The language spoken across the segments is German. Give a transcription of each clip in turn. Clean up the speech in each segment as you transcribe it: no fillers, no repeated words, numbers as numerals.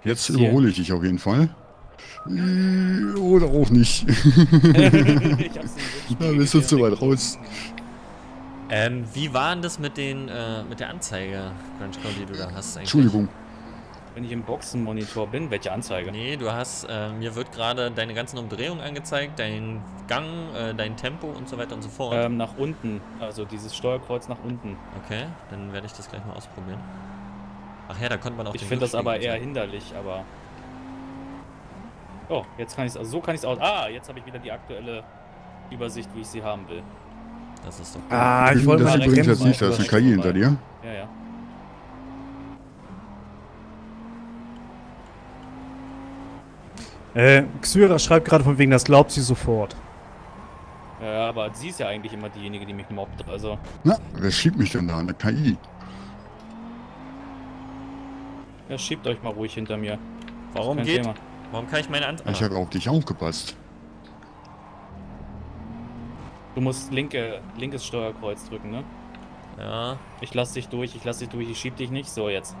Jetzt überhole ich dich auf jeden Fall. Oder auch nicht. Ich hab's nicht. Da bist du zu weit raus. Wie war denn das mit den, mit der Anzeige, Crunchcore, die du da hast eigentlich? Entschuldigung. Wenn ich im Boxenmonitor bin, welche Anzeige? Nee, du hast, mir wird gerade deine ganzen Umdrehungen angezeigt, dein Gang, dein Tempo und so weiter und so fort. Nach unten, also dieses Steuerkreuz nach unten. Okay, dann werde ich das gleich mal ausprobieren. Ach ja, da konnte man auch Ich den finde das aber Rückspiegel eher hinderlich, aber... Oh, jetzt kann ich es, also so kann ich es auch... Ah, jetzt habe ich wieder die aktuelle Übersicht, wie ich sie haben will. Das ist doch gut. Ah, ich wollte Das mal übrigens jetzt bremsen. nicht, da ist eine KI hinter dir. Ja, ja. Xyra schreibt gerade von wegen, das glaubt sie sofort. Ja, aber sie ist ja eigentlich immer diejenige, die mich mobbt, also... Na, wer schiebt mich denn da? Eine KI. Ja, schiebt euch mal ruhig hinter mir. Warum Kein geht? Thema. Warum kann ich meine Anzeige... Ich habe auf dich aufgepasst. Du musst linkes Steuerkreuz drücken, ne? Ja. Ich lass dich durch, ich schieb dich nicht. So, jetzt.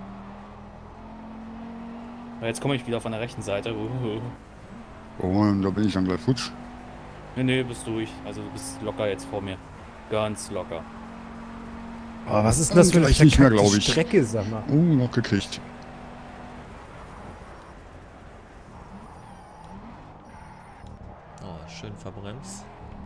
Jetzt komme ich wieder von der rechten Seite. Oh, und da bin ich dann gleich futsch. Nee, bist durch. Also du bist locker jetzt vor mir. Ganz locker. Oh, was ist denn das für eine Gleich nicht mehr, verkackte glaub ich. Strecke, sag mal. Oh, noch gekriegt. Oh, schön verbremst.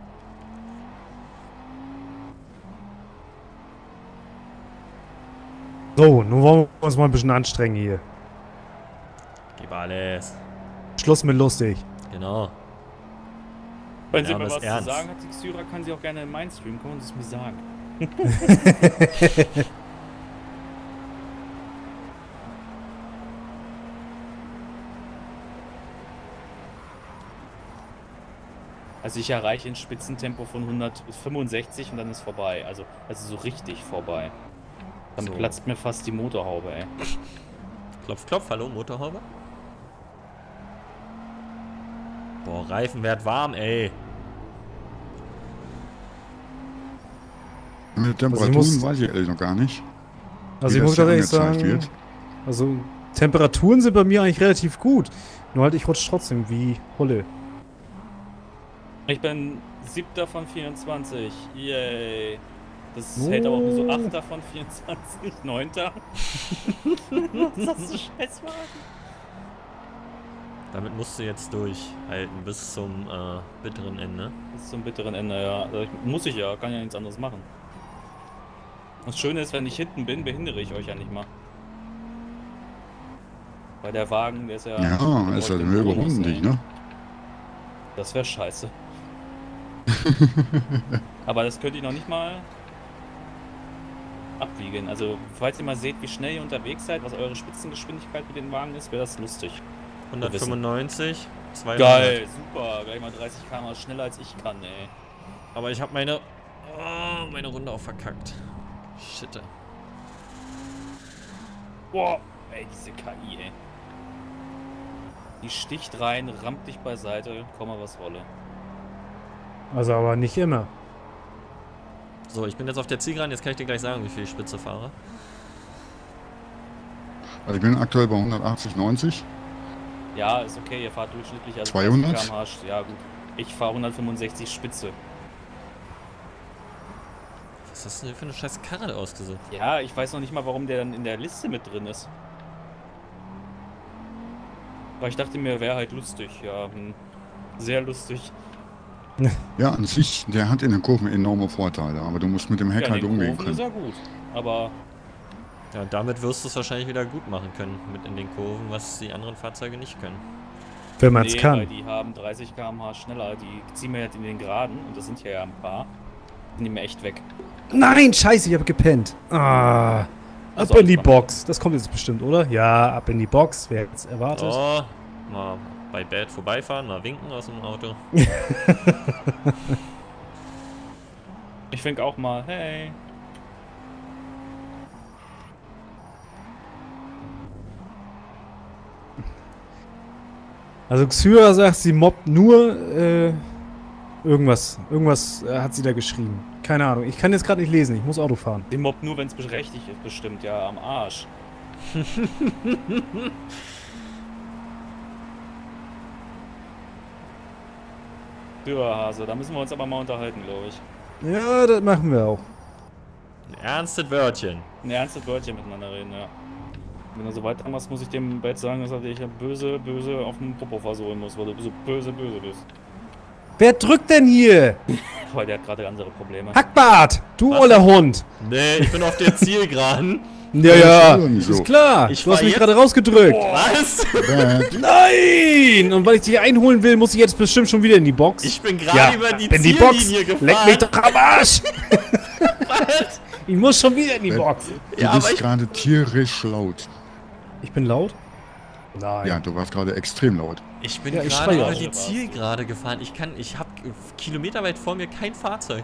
So, nun wollen wir uns mal ein bisschen anstrengen hier. Gib alles. Schluss mit lustig. Genau. Wenn sie Ja, mir aber was ist ernst. zu sagen hat, die Xyra, kann sie auch gerne in meinen Stream kommen und es mir sagen. Also ich erreiche ein Spitzentempo von 165 und dann ist vorbei. Also so richtig vorbei. Dann So. platzt mir fast die Motorhaube, ey. Klopf, klopf, hallo, Motorhaube. Boah, Reifen werd warm, ey. Mit Temperaturen weiß ich ehrlich noch gar nicht. Also wie ich muss das hier ganz ehrlich angezeigt sagen, also Temperaturen sind bei mir eigentlich relativ gut. Nur halt, ich rutsche trotzdem wie Holle. Ich bin 7. von 24. Yay. Das hält aber auch nur so 8. von 24. 9. Was ist das für Scheißwagen? Damit musst du jetzt durchhalten bis zum bitteren Ende. Bis zum bitteren Ende, ja. Also muss ich ja, kann ja nichts anderes machen. Das Schöne ist, wenn ich hinten bin, behindere ich euch ja nicht mal. Weil der Wagen, der ist ja... Ja, ist halt nur überrunden dich, ne? Das wäre scheiße. Aber das könnte ich noch nicht mal abwiegen. Also, falls ihr mal seht, wie schnell ihr unterwegs seid, was eure Spitzengeschwindigkeit mit dem Wagen ist, wäre das lustig. 195, 200. Geil, super. Gleich mal 30 km schneller als ich kann, ey. Aber ich habe meine Runde auch verkackt. Shit. Boah, ey, diese KI, ey. Die sticht rein, rammt dich beiseite, komme was wolle. Also aber nicht immer. So, ich bin jetzt auf der Zielgeraden, jetzt kann ich dir gleich sagen, wie viel ich Spitze fahre. Also ich bin aktuell bei 180, 90. Ja, ist okay, ihr fahrt durchschnittlich also 200? 30 km/h. Ja gut, ich fahre 165 Spitze. Was hast du denn für eine scheiß Karre ausgesucht? Ja, ich weiß noch nicht mal, warum der dann in der Liste mit drin ist. Weil ich dachte mir, wäre halt lustig, ja. Sehr lustig. Ja, an sich, der hat in den Kurven enorme Vorteile, aber du musst mit dem Heck Ja, halt in den umgehen Kurven ist können. er gut. Aber Ja, und damit wirst du es wahrscheinlich wieder gut machen können mit in den Kurven, was die anderen Fahrzeuge nicht können. Wenn man es weil kann. die haben 30 km/h schneller. Die ziehen mir halt in den Geraden, und das sind hier ja ein paar. Sind die mir echt weg. Nein, scheiße, ich habe gepennt. Ah. Ab Also in die einfach. Box. Das kommt jetzt bestimmt, oder? Ja, ab in die Box. Wer jetzt erwartet. Oh, mal bei Bad vorbeifahren, mal winken aus dem Auto. Ich wink auch mal, hey. Also Xyra sagt, sie mobbt nur irgendwas. Irgendwas hat sie da geschrieben. Keine Ahnung. Ich kann jetzt gerade nicht lesen. Ich muss Auto fahren. Den mobbt nur, wenn es berechtigt ist, bestimmt. Ja, am Arsch. Ja, Hase, da müssen wir uns aber mal unterhalten, glaube ich. Ja, das machen wir auch. Ein ernstes Wörtchen. Ein ernstes Wörtchen miteinander reden, ja. Wenn du so weitermachst, muss ich dem Bett sagen, dass er dich böse auf den Popo versohlen muss, weil du so böse bist. Wer drückt denn hier? Weil der hat gerade andere Probleme. Hackbart, du Was? oller Hund. Nee, ich bin auf der Zielgeraden. Ja, ist nicht so. ist klar. Ich Du hast fahr mich jetzt- gerade rausgedrückt. Was? Nein! Und weil ich dich einholen will, muss ich jetzt bestimmt schon wieder in die Box. Ich bin gerade über die in die Ziellinie Box. gefahren. Leck mich doch am Arsch. Was? Ich muss schon wieder in die Box. Du Ja, aber bist ich- gerade tierisch laut. Ich bin laut? Nein. Ja, du warst gerade extrem laut. Ich bin Ja, ich gerade schreie über auch. die Zielgerade gefahren. Ich habe kilometerweit vor mir kein Fahrzeug.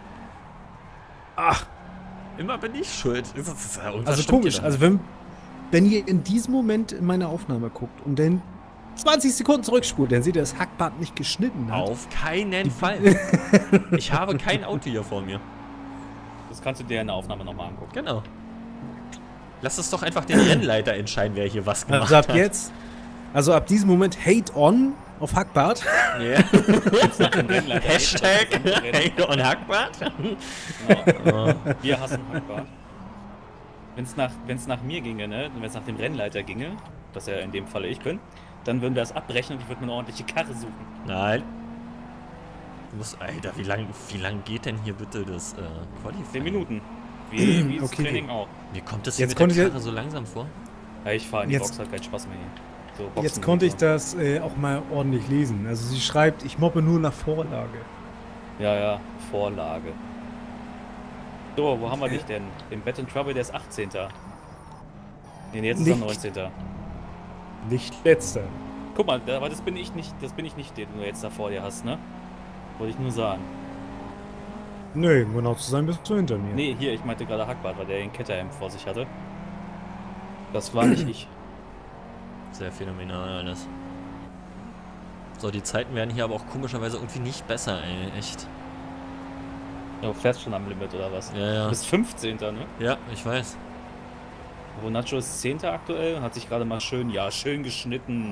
Ach, Immer bin ich schuld. also komisch. Also wenn ihr in diesem Moment in meine Aufnahme guckt und dann 20 Sekunden zurückspult, dann seht ihr, dass Hackbart nicht geschnitten hat. Auf keinen Fall. Ich habe kein Auto hier vor mir. Das kannst du dir in der Aufnahme nochmal angucken. Genau. Lass es doch einfach den Rennleiter entscheiden, wer hier was gemacht Also ab hat. jetzt, also ab diesem Moment Hate on auf Hackbart. Yeah. Nach dem Rennleiter. Hashtag Hate on Hackbart. Genau. Wir hassen Hackbart. Wenn's nach mir ginge, ne? Wenn es nach dem Rennleiter ginge, das ja in dem Falle ich bin, dann würden wir das abbrechen und ich würde mir eine ordentliche Karre suchen. Nein. Du musst, Alter, wie lang geht denn hier bitte das Qualifying? 10 Minuten. Wie das Okay. Training auch. Mir kommt das hier Jetzt mit der konnte ich- Karre so langsam vor. Ja, ich fahre in die Jetzt- Box, hat keinen Spaß mehr hier. So, Boxen Jetzt konnte ich und das auch mal ordentlich lesen. Also sie schreibt, ich moppe nur nach Vorlage. so. Ja, Vorlage. So, wo haben wir dich denn? Im Bed and Trouble, der ist 18. Nee, jetzt ist er Nicht. 19. Nicht letzter. Guck mal, aber das bin ich nicht, den du jetzt da vor dir hast, ne? Wollte ich nur sagen. Nö, um genau zu sein, bist du hinter mir. Nee, hier, ich meinte gerade Hackbart, weil der den Ketterhemd vor sich hatte. Das war nicht ich. Sehr phänomenal alles. So, die Zeiten werden hier aber auch komischerweise irgendwie nicht besser, ey. Echt. Du fährst schon am Limit, oder was? Ja, ja. Du bist 15. ne? Ja, ich weiß. Nacho ist 10. aktuell und hat sich gerade mal schön geschnitten.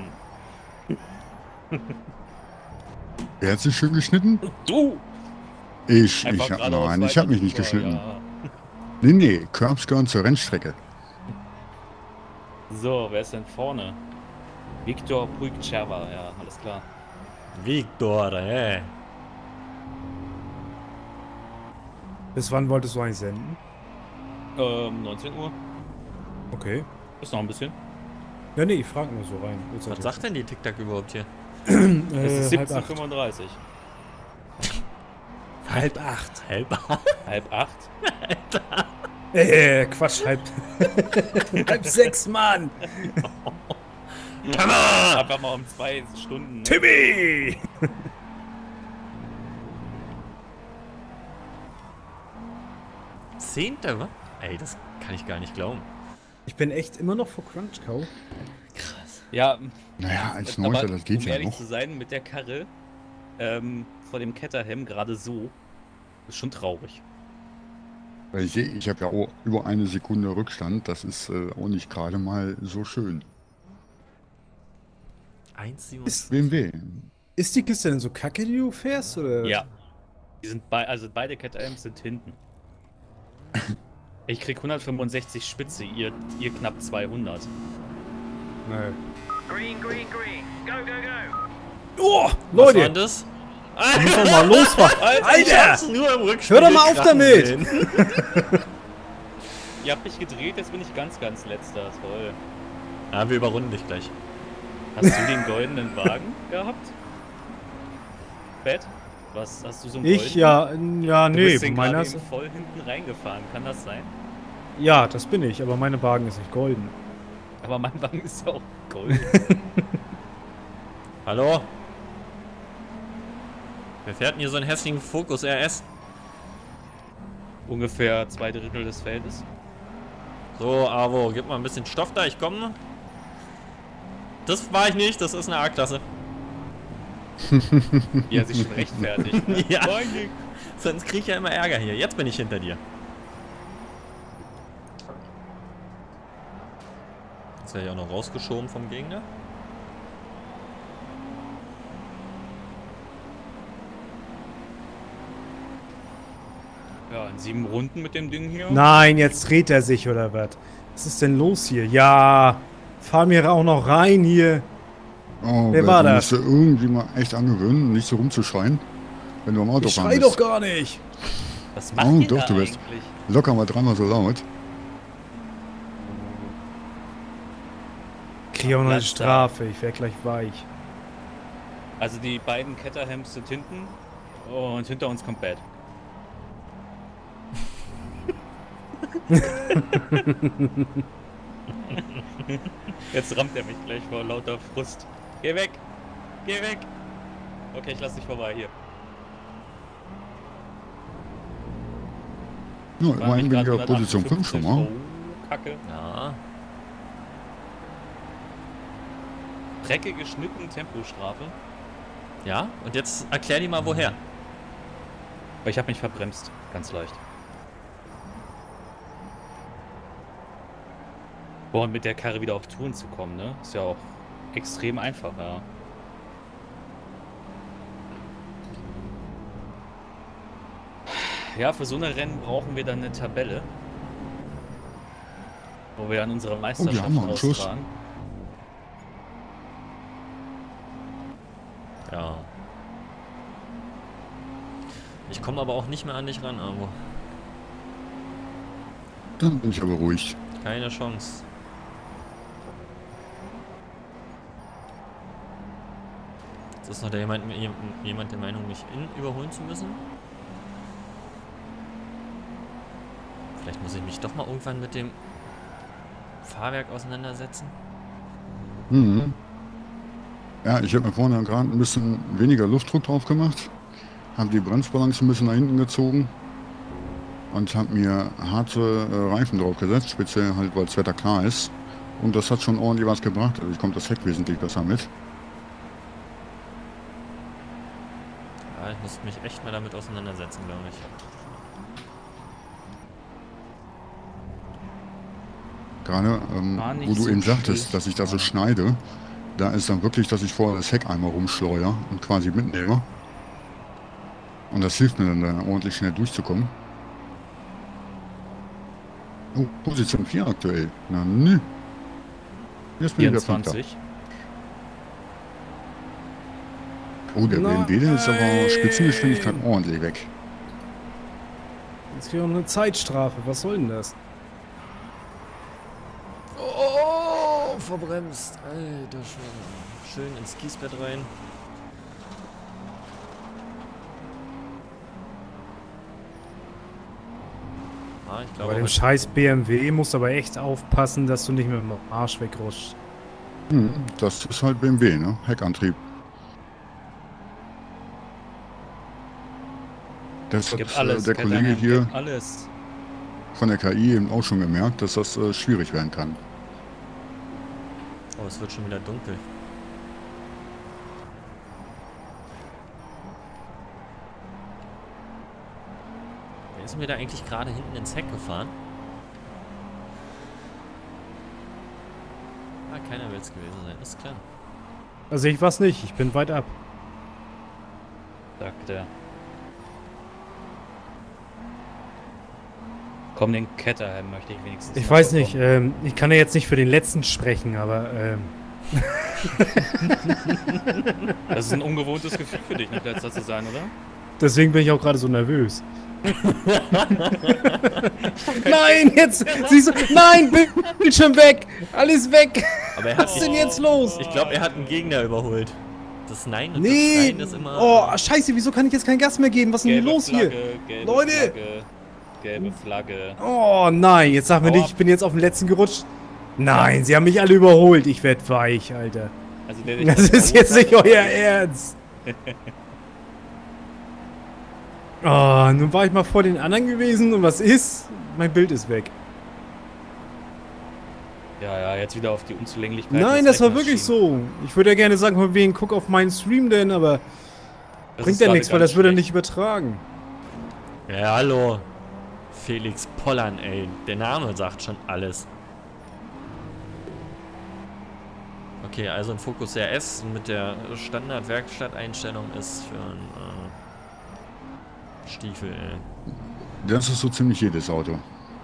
Wer hat sich schön geschnitten? Du! Ich Einfach hab geradeaus nein, ich weiter hab mich nicht drüber, geschnitten. ja. Nee, Curbs gehören zur Rennstrecke. So, wer ist denn vorne? Viktor Puigcerva, ja, alles klar. Victor, ey. Bis wann wolltest du eigentlich senden? 19 Uhr. Okay. Ist noch ein bisschen. Ja, nee, ich frag nur so rein. Was sagt denn die TikTok überhaupt hier? Es ist halb 17:35. 8. Halb 8. Halb 7:30. Quatsch, halb 6, Mann. Einfach mal um 2 Stunden. Timmy! Zehnter, wa? Ey, das kann ich gar nicht glauben. Ich bin echt immer noch vor Crunch Cow. Ja, Naja, als aber Neunter, das geht um ja ehrlich noch. zu sein, mit der Karre vor dem Ketterhelm gerade so, ist schon traurig. Weil ich habe ja auch über eine Sekunde Rückstand. Das ist auch nicht gerade mal so schön. 1,7. BMW. Ist die Kiste denn so kacke, die du fährst? Oder? Ja. Die sind also beide Ketterhelms sind hinten. Ich krieg 165 Spitze, ihr knapp 200. Nee. Green, green, green. Go, go, go. Oh, Was war denn Leute, das? muss doch mal losfahren. Ich hab's nur im Rückspiel Hör doch mal auf gekrachen damit. sehen. Ihr habt mich gedreht, jetzt bin ich ganz letzter. Toll. Ah, wir überrunden dich gleich. Hast du den goldenen Wagen gehabt? Bett? Was, hast du so einen Ich, goldenen? ja, Du nee, bist den meiner gerade ist, eben voll hinten reingefahren, kann das sein? ja, das bin ich, aber meine Wagen ist nicht golden. Aber mein Wagen ist ja auch golden. Hallo? Wer fährt denn hier so einen hässlichen Focus RS? Ungefähr 2/3 des Feldes. So, Avo, gib mal ein bisschen Stoff da, ich komme. Das war ich nicht, das ist eine A-Klasse. Wie er sich schon rechtfertigt. Ne? Ja. Danke. Sonst krieg ich ja immer Ärger hier. Jetzt bin ich hinter dir. Jetzt werde ich auch noch rausgeschoben vom Gegner. Ja, in 7 Runden mit dem Ding hier. Nein, jetzt dreht er sich oder was? Was ist denn los hier? Ja, fahr mir auch noch rein hier. Oh, Wer war das? Du musst dir irgendwie mal echt angewöhnen, nicht so rumzuschreien, wenn du am Auto Ich fahren schrei bist. doch gar nicht. Was macht Oh, ihr doch, da du bist eigentlich? locker mal dreimal so laut. Krieg auch noch eine Platz da. Strafe, ich werde gleich weich. Also die beiden Caterhams sind hinten und hinter uns kommt Bad. Jetzt rammt er mich gleich vor lauter Frust. Geh weg! Geh weg! Okay, ich lass dich vorbei hier. Ja, War immerhin mich bin ich grad auf Position 5 schon mal. Oh, Kacke. Ja. Drecke geschnitten, Tempostrafe. Ja? Und jetzt erklär die mal woher. Aber ich habe mich verbremst. Ganz leicht. Boah, und mit der Karre wieder auf Touren zu kommen, ne? Ist ja auch extrem einfach, ja. Ja, für so eine Rennen brauchen wir dann eine Tabelle, wo wir an unsere Meisterschaft haben wir einen Schuss. austragen. Ja. Ich komme aber auch nicht mehr an dich ran, Amo. Dann bin ich aber ruhig. Keine Chance. Jetzt ist noch der jemand der Meinung, mich überholen zu müssen. Vielleicht muss ich mich doch mal irgendwann mit dem Fahrwerk auseinandersetzen. Mhm. Ja, ich habe mir vorne gerade ein bisschen weniger Luftdruck drauf gemacht, habe die Bremsbalance ein bisschen nach hinten gezogen und habe mir harte Reifen drauf gesetzt, speziell halt, weil das Wetter klar ist. Und das hat schon ordentlich was gebracht. Also ich komme das Heck wesentlich besser mit. Ja, ich muss mich echt mal damit auseinandersetzen, glaube ich. Gerade, War nicht wo du so eben sagtest, schlecht. dass ich da so schneide, da ist dann wirklich, dass ich vorher das Heck einmal rumschleudere und quasi mitnehme. Und das hilft mir dann, da ordentlich schnell durchzukommen. Oh, Position 4 aktuell. Na nö. Jetzt bin ich wieder Fünfter. 24. Oh, der BMW, der ist aber Spitzengeschwindigkeit ordentlich weg. Jetzt krieg ich auch noch eine Zeitstrafe. Was soll denn das? Oh, verbremst. Alter Schwede. Schön ins Kiesbett rein. Ah, ich glaube, Bei dem scheiß BMW musst du aber echt aufpassen, dass du nicht mit dem Arsch wegrutschst. Das ist halt BMW, ne? Heckantrieb. Das Gibt hat alles. der Caterham, Kollege hier gibt alles. von der KI eben auch schon gemerkt, dass das schwierig werden kann. oh, es wird schon wieder dunkel. Wer ist mir da eigentlich gerade hinten ins Heck gefahren? Ah, keiner will es gewesen sein, ist klar. Also ich weiß nicht, ich bin weit ab. Sagt er. Komm, den Caterham möchte ich wenigstens. Ich mal weiß nicht, bekommen. ich kann ja jetzt nicht für den letzten sprechen, aber Das ist ein ungewohntes Gefühl für dich, nicht letzter zu sein, oder? deswegen bin ich auch gerade so nervös. Nein, jetzt siehst du, nein, Bildschirm weg, alles weg. Aber er hat Was ist denn jetzt los? Ich glaube, er hat einen Gegner überholt. Das Nein und das Nee, Schreien ist immer... oh, scheiße, wieso kann ich jetzt kein Gas mehr geben? Was ist denn hier los hier? Gelbe Leute! Flagge, gelbe Flagge. Oh nein, jetzt sag mir nicht, ich bin jetzt auf dem letzten gerutscht. Nein, sie haben mich alle überholt, ich werd weich, Alter. Also der dich Das ist jetzt nicht euer Ernst. Oh, nun war ich mal vor den anderen gewesen und was ist? Mein Bild ist weg. Ja, ja, jetzt wieder auf die Unzulänglichkeit. Nein, das war wirklich so. Ich würde ja gerne sagen, von wegen, guck auf meinen Stream denn, aber bringt ja nichts, weil das würde er nicht übertragen. Ja, hallo. Felix Pollern, ey. Der Name sagt schon alles. Okay, also ein Focus RS mit der Standard-Werkstatteinstellung ist für einen Stiefel, ey. Das ist so ziemlich jedes Auto.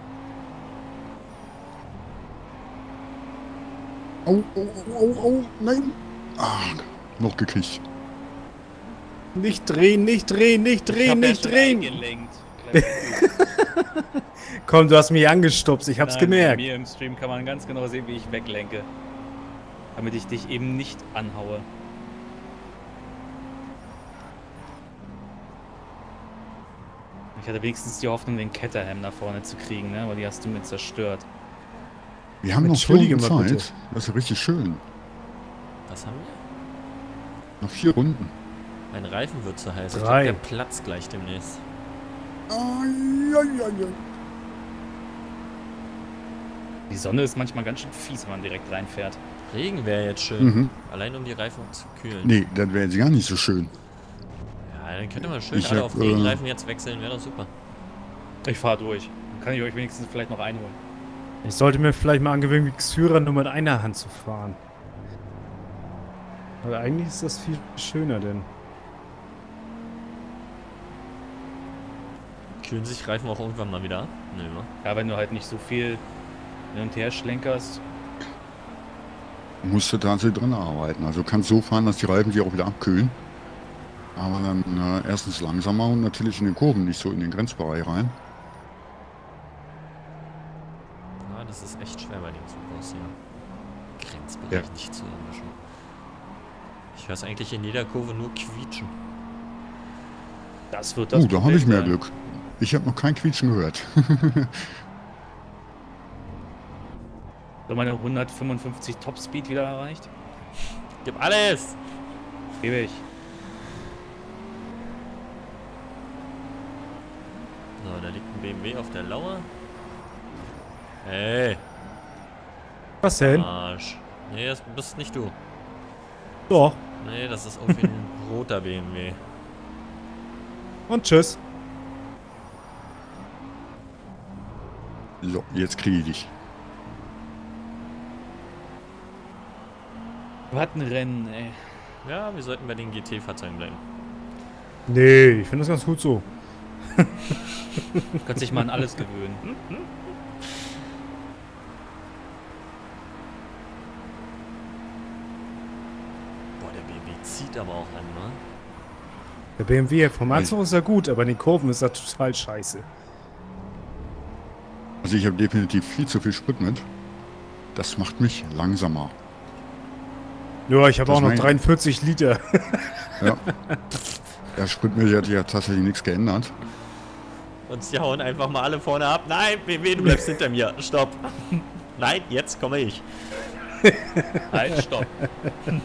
Nein. Ah, noch gekriegt. Nicht drehen, nicht drehen, nicht drehen, nicht drehen. Eingelenkt. Komm, du hast mich angestupst, ich hab's Nein, gemerkt. Bei mir im Stream kann man ganz genau sehen, wie ich weglenke. Damit ich dich eben nicht anhaue. Ich hatte wenigstens die Hoffnung, den Caterham nach vorne zu kriegen, ne? Aber die hast du mir zerstört. Wir haben noch 4 Entschuldige Runden mal bitte. Zeit. Das ist richtig schön. Was haben wir? Noch 4 Runden. Mein Reifen wird zu heiß. Ich 3. glaub, der platzt gleich demnächst. Die Sonne ist manchmal ganz schön fies, wenn man direkt reinfährt. Regen wäre jetzt schön. Mhm. Allein um die Reifen zu kühlen. Nee, das wäre jetzt gar nicht so schön. Ja, dann könnte man schön Ich alle hab, auf Regenreifen jetzt wechseln. Wäre doch super. Ich fahr durch. Dann kann ich euch wenigstens vielleicht noch einholen. Ich sollte mir vielleicht mal angewöhnen, wie Xyra nur mit einer Hand zu fahren. Aber eigentlich ist das viel schöner, denn. Kühlen sich Reifen auch irgendwann mal wieder ab? Nö, ne? Ja, wenn du halt nicht so viel hin und her schlenkerst. Musst du tatsächlich dran arbeiten. Also kannst so fahren, dass die Reifen sich auch wieder abkühlen. Aber dann erstens langsamer und natürlich in den Kurven nicht so in den Grenzbereich rein. Ja, das ist echt schwer bei dem Zughaus hier. Grenzbereich nicht zu erwischen. Ich höre es eigentlich in jeder Kurve nur quietschen. Das wird das Da habe Problem ich mehr sein. Glück. Ich habe noch kein Quietschen gehört. So, meine 155 Topspeed wieder erreicht? Gib alles! Gebe ich. So, da liegt ein BMW auf der Lauer. Hey, Was denn? Arsch. Nee, das bist nicht du. Doch. Nee, das ist irgendwie ein roter BMW. Und tschüss. So, jetzt kriege ich dich. Was ein Rennen, ey. Ja, wir sollten bei den GT-Fahrzeugen bleiben. Nee, ich finde das ganz gut so. Du kannst dich mal an alles gewöhnen. Boah, der BMW zieht aber auch an, ne? Der BMW vom Anzug ist ja gut, aber in den Kurven ist er total scheiße. Also ich habe definitiv viel zu viel Sprit mit. Das macht mich langsamer. Ja, ich habe Das auch noch mein- 43 Liter. Ja. Der Spritmilch hat ja tatsächlich nichts geändert. Und sie hauen einfach mal alle vorne ab. Nein, BMW, du bleibst hinter mir. Stopp. Nein, jetzt komme ich. Halt, stopp. Toll.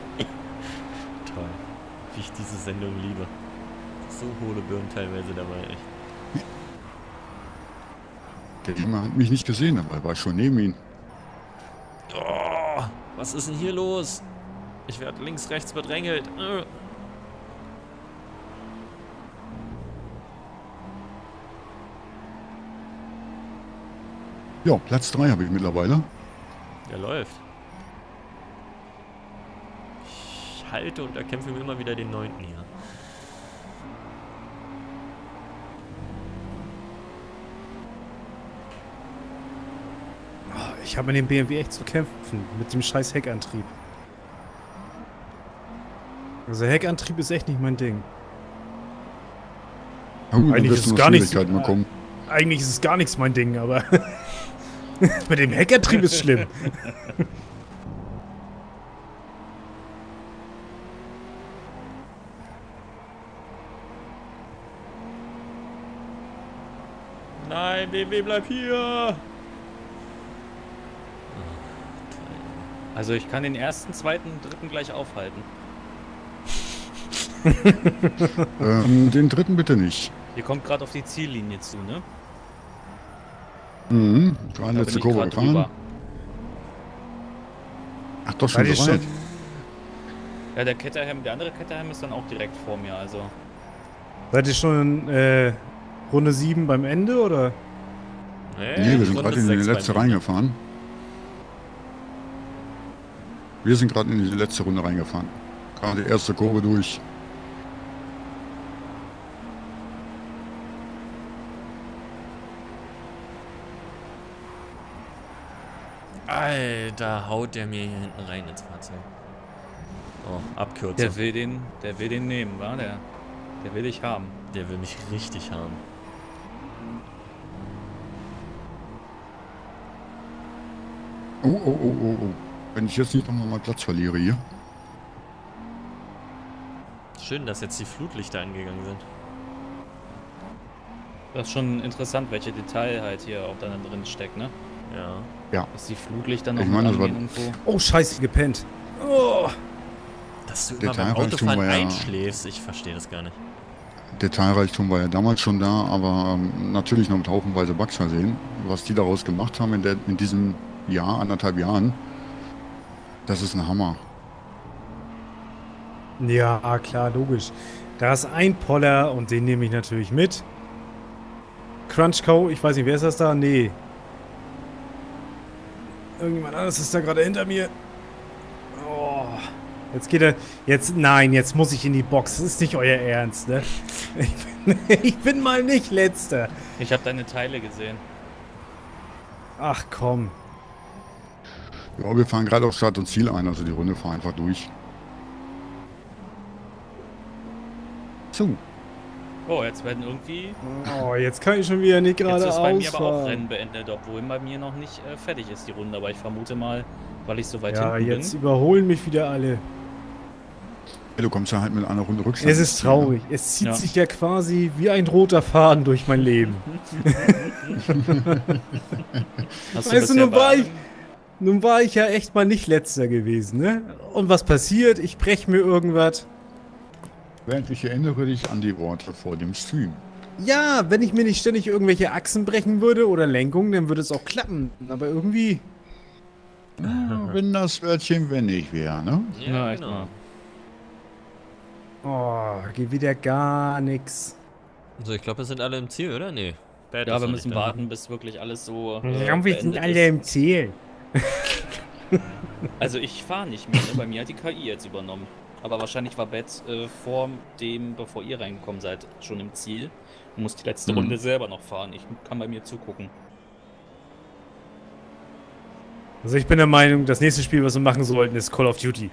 Wie ich diese Sendung liebe. So hohle Birnen teilweise dabei, echt. Der Junge hat mich nicht gesehen, aber war schon neben ihm. Oh, was ist denn hier los? Ich werde links, rechts bedrängelt. Ja, Platz 3 habe ich mittlerweile. Der läuft. Ich halte und erkämpfe mir immer wieder den 9. hier. Ich habe mit dem BMW echt zu kämpfen. Mit dem scheiß Heckantrieb. Also Heckantrieb ist echt nicht mein Ding. Ja, gut, Eigentlich da ist es wirst du gar noch nicht- Schwierigkeiten bekommen. Eigentlich ist es gar nichts mein Ding, aber mit dem Heckantrieb ist schlimm. Nein, BMW, bleib hier! Also ich kann den ersten, zweiten, dritten gleich aufhalten. Den dritten bitte nicht. Ihr kommt gerade auf die Ziellinie zu, ne? Mhm. Gerade Da letzte bin ich Kurve grad gefahren. drüber. Ach doch, schon Seid ihr so weit. Ja, der Caterham, der andere Caterham ist dann auch direkt vor mir, also. Seid ihr schon Runde 7 beim Ende, oder? Nee, wir sind Runde gerade in die 6 letzte bei mir. reingefahren. Wir sind gerade in die letzte Runde reingefahren. Gerade die erste Kurve durch. Alter, haut der mir hier hinten rein ins Fahrzeug. Oh, Abkürzung. Der will den nehmen, wa? Der will dich haben. Der will mich richtig haben. Oh. Wenn ich jetzt nicht nochmal mal Platz verliere hier. Schön, dass jetzt die Flutlichter angegangen sind. Das ist schon interessant, welche Detail halt hier auch dann drin steckt, ne? Ja. Dass die Flutlichter noch Ich meine, das war- irgendwo. Oh, scheiße, gepennt. Oh. Dass du Der immer beim Teilreichtum Autofahren war ja- einschläfst, ich verstehe das gar nicht. Detailreichtum war ja damals schon da, aber natürlich noch mit haufenweise Bugs versehen. Was die daraus gemacht haben in diesem Jahr, 1,5 Jahren, das ist ein Hammer. Ja, klar, logisch. Da ist ein Poller und den nehme ich natürlich mit. Crunchco, ich weiß nicht, wer ist das da? Nee. Irgendjemand anderes ist da gerade hinter mir. Oh. Jetzt geht er. Jetzt muss ich in die Box. Das ist nicht euer Ernst, ne? Ich bin mal nicht Letzter. Ich habe deine Teile gesehen. Ach komm. Ja, wir fahren gerade auf Start und Ziel ein, also die Runde fahren einfach durch. So. Oh, jetzt werden irgendwie. Oh, jetzt kann ich schon wieder nicht Jetzt gerade ist bei mir aber auch ausfahren. Rennen beendet, obwohl bei mir noch nicht fertig ist die Runde. Aber ich vermute mal, weil ich so weit Ja, hinten jetzt bin. überholen mich wieder alle. Ja, du kommst ja halt mit einer Runde Rückstand. Es ist traurig. Es zieht Ja. sich ja quasi wie ein roter Faden durch mein Leben. Hast Weißt du, bisher nun war ich ja echt mal nicht Letzter gewesen, ne? Und was passiert? Ich brech mir irgendwas. Während ich erinnere dich an die Worte vor dem Stream. Ja, wenn ich mir nicht ständig irgendwelche Achsen brechen würde oder Lenkung, dann würde es auch klappen. Aber irgendwie... Ja, wenn das Wörtchen wenn ich wäre, ne? Ja, echt mal. Oh, geht wieder gar nix. So, ich glaube, wir sind alle im Ziel, oder? Nee. Bad Ja, ist wir noch müssen nicht da. warten, bis wirklich alles so. Ja, wir sind beendet alle ist. im Ziel. Also ich fahre nicht mehr, ne? Bei mir hat die KI jetzt übernommen. Aber wahrscheinlich war Beth bevor ihr reingekommen seid, schon im Ziel. Und muss die letzte Runde selber noch fahren. Ich kann bei mir zugucken. Also ich bin der Meinung, das nächste Spiel, was wir machen sollten, ist Call of Duty.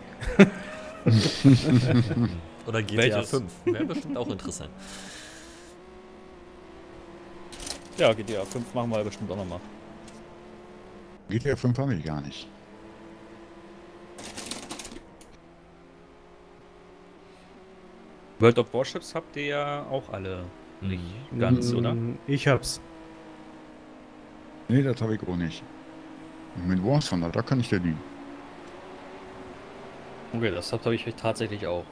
Oder GTA Welches? 5. Wäre bestimmt auch interessant. Ja, GTA 5 machen wir bestimmt auch nochmal. GTA 5 habe ich gar nicht. World of Warships habt ihr ja auch alle nicht ganz, oder? Ich hab's. Nee, das habe ich auch nicht. Und mit Warzone, da kann ich dir lieben. Okay, das habe ich tatsächlich auch.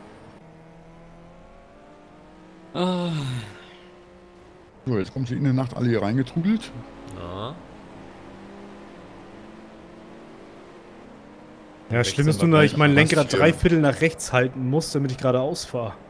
So, jetzt kommen sie in der Nacht alle hier reingetrudelt. Ja. Ja, Rechts schlimm ist sind nur, wir dass ich mein gleich. Lenkrad Was für- 3/4 nach rechts halten muss, damit ich geradeaus fahre.